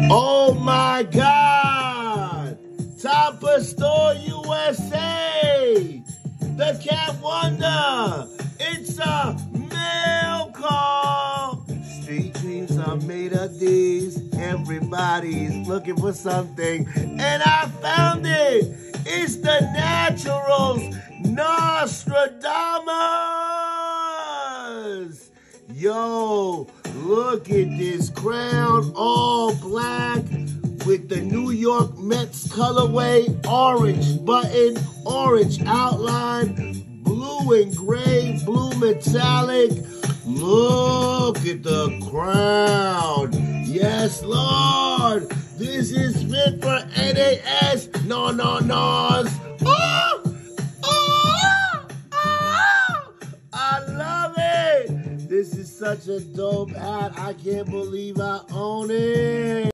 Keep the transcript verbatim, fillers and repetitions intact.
Oh my God! Topperzstore U S A! The Cat Wonder! It's a mail call! Street dreams are made of these. Everybody's looking for something, and I found it! It's the Naturals Nostradamus! Yo, look at this crown, all black with the New York Mets colorway, orange button, orange outline, blue and gray, blue metallic. Look at the crown. Yes, Lord. This is fit for N A S. No, no, no's. Oh! Oh! Oh! I love it. This is such a dope hat. I can't believe I own it.